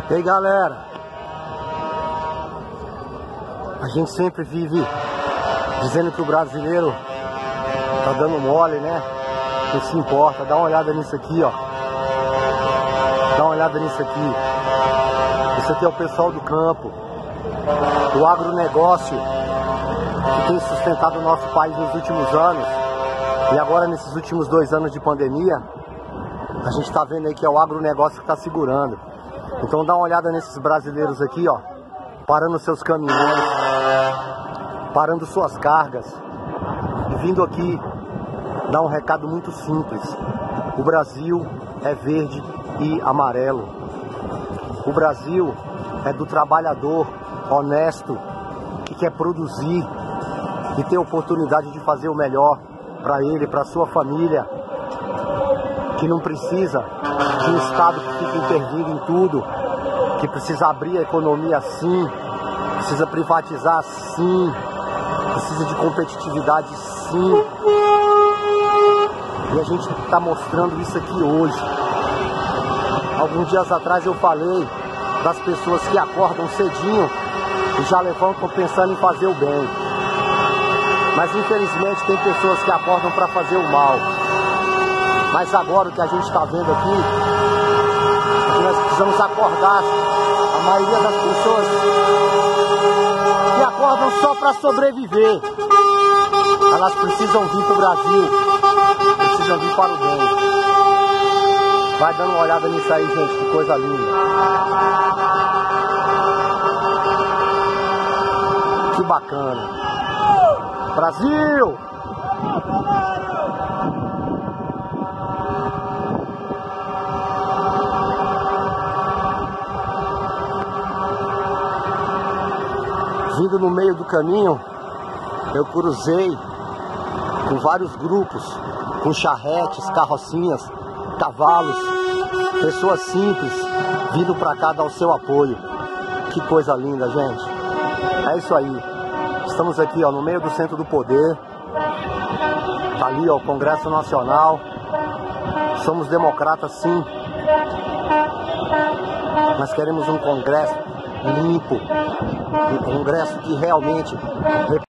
E aí, galera, a gente sempre vive dizendo que o brasileiro tá dando mole, né? Não se importa. Dá uma olhada nisso aqui, ó. Dá uma olhada nisso aqui. Isso aqui é o pessoal do campo, do agronegócio, que tem sustentado o nosso país nos últimos anos. E agora, nesses últimos 2 anos de pandemia, a gente tá vendo aí que é o agronegócio que tá segurando. Então dá uma olhada nesses brasileiros aqui, ó, parando seus caminhões, parando suas cargas e vindo aqui dar um recado muito simples. O Brasil é verde e amarelo. O Brasil é do trabalhador honesto que quer produzir e ter oportunidade de fazer o melhor para ele, para sua família, que não precisa de um Estado que fica intervindo em tudo, que precisa abrir a economia sim, precisa privatizar sim, precisa de competitividade sim. E a gente está mostrando isso aqui hoje. Alguns dias atrás eu falei das pessoas que acordam cedinho e já levantam pensando em fazer o bem. Mas infelizmente tem pessoas que acordam para fazer o mal. Mas agora o que a gente está vendo aqui é que nós precisamos acordar. A maioria das pessoas que acordam só para sobreviver, elas precisam vir para o Brasil, precisam vir para o bem. Vai dando uma olhada nisso aí, gente, que coisa linda. Que bacana. Brasil! Vindo no meio do caminho, eu cruzei com vários grupos, com charretes, carrocinhas, cavalos, pessoas simples, vindo para cá dar o seu apoio. Que coisa linda, gente. É isso aí. Estamos aqui, ó, no meio do centro do poder. Tá ali, ó, o Congresso Nacional. Somos democratas, sim. Nós queremos um Congresso limpo, um Congresso que realmente